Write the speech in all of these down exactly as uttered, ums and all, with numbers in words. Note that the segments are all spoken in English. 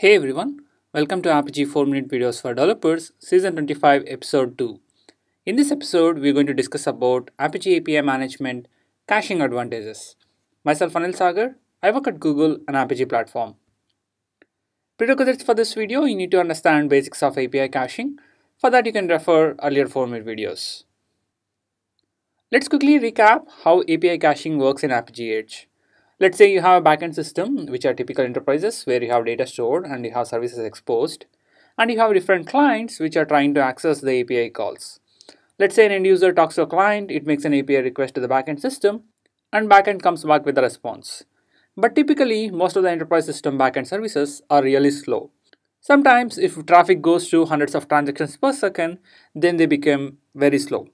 Hey everyone, welcome to Apigee four minute videos for developers season twenty-five episode two. In this episode, we're going to discuss about Apigee A P I management caching advantages. Myself Anil Sagar, I work at Google and Apigee platform. Prerequisites for this video, you need to understand basics of A P I caching. For that, you can refer earlier four minute videos. Let's quickly recap how A P I caching works in Apigee Edge. Let's say you have a backend system, which are typical enterprises where you have data stored and you have services exposed, and you have different clients which are trying to access the A P I calls. Let's say an end user talks to a client, it makes an A P I request to the backend system, and backend comes back with a response. But typically, most of the enterprise system backend services are really slow. Sometimes, if traffic goes to hundreds of transactions per second, then they become very slow.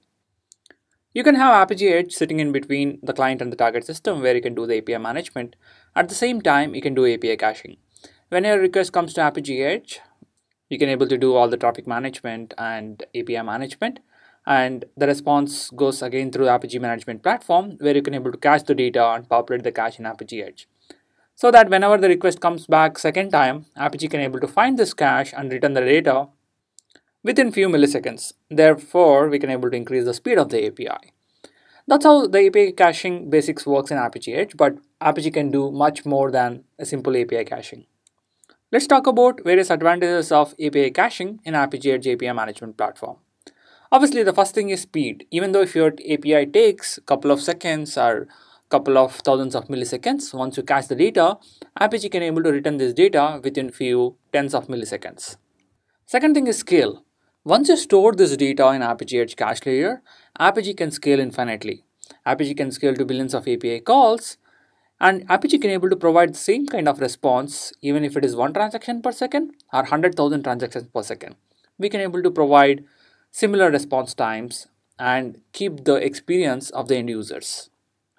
You can have Apigee Edge sitting in between the client and the target system where you can do the A P I management. At the same time, you can do A P I caching. When a request comes to Apigee Edge, you can able to do all the traffic management and A P I management. And the response goes again through the Apigee management platform where you can able to cache the data and populate the cache in Apigee Edge. So that whenever the request comes back second time, Apigee can able to find this cache and return the data within few milliseconds. Therefore, we can able to increase the speed of the A P I. That's how the A P I caching basics works in Apigee Edge, but Apigee can do much more than a simple A P I caching. Let's talk about various advantages of A P I caching in Apigee Edge A P I management platform. Obviously, the first thing is speed. Even though if your A P I takes a couple of seconds or couple of thousands of milliseconds, once you cache the data, Apigee can able to return this data within few tens of milliseconds. Second thing is scale. Once you store this data in Apigee Edge cache layer, Apigee can scale infinitely. Apigee can scale to billions of A P I calls, and Apigee can able to provide the same kind of response even if it is one transaction per second or one hundred thousand transactions per second. We can able to provide similar response times and keep the experience of the end users.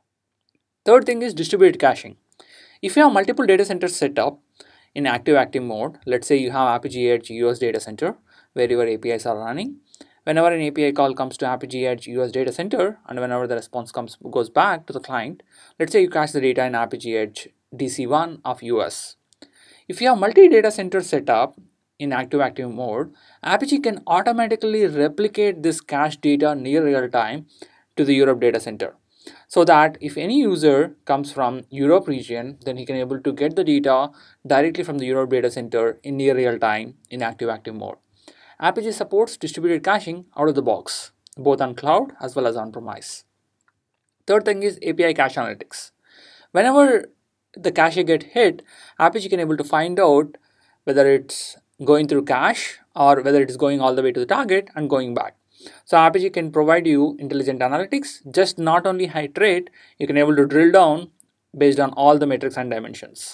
Third thing is distributed caching. If you have multiple data centers set up in active-active mode, let's say you have Apigee Edge U S data center where your A P Is are running. Whenever an A P I call comes to Apigee Edge U S data center and whenever the response comes goes back to the client, let's say you cache the data in Apigee Edge D C one of U S. If you have multi-data centers set up in active-active mode, Apigee can automatically replicate this cache data near real time to the Europe data center. So that if any user comes from Europe region, then he can able to get the data directly from the Europe data center in near real time in active-active mode. Apigee supports distributed caching out of the box, both on cloud as well as on-premise. Third thing is A P I cache analytics. Whenever the cache get hit, Apigee can able to find out whether it's going through cache or whether it is going all the way to the target and going back. So Apigee can provide you intelligent analytics, just not only height rate, you can able to drill down based on all the metrics and dimensions.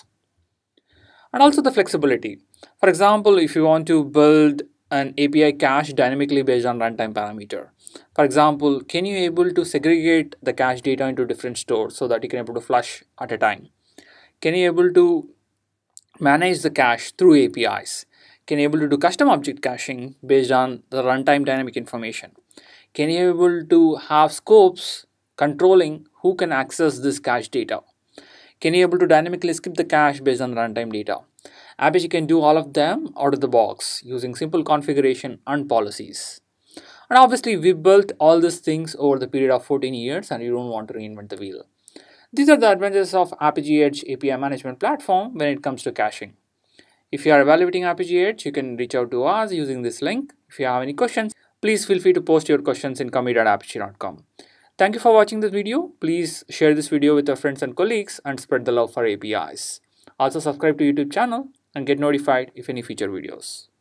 And also the flexibility. For example, if you want to build an A P I cache dynamically based on runtime parameter. For example, can you able to segregate the cache data into different stores so that you can able to flush at a time? Can you able to manage the cache through A P Is? Can you able to do custom object caching based on the runtime dynamic information? Can you able to have scopes controlling who can access this cache data? Can you able to dynamically skip the cache based on runtime data? Apigee can do all of them out of the box using simple configuration and policies. And obviously, we built all these things over the period of fourteen years and you don't want to reinvent the wheel. These are the advantages of Apigee Edge A P I management platform when it comes to caching. If you are evaluating Apigee Edge, you can reach out to us using this link. If you have any questions, please feel free to post your questions in commit at apigee dot com. Thank you for watching this video. Please share this video with your friends and colleagues and spread the love for A P Is. Also subscribe to YouTube channel and get notified if any future videos.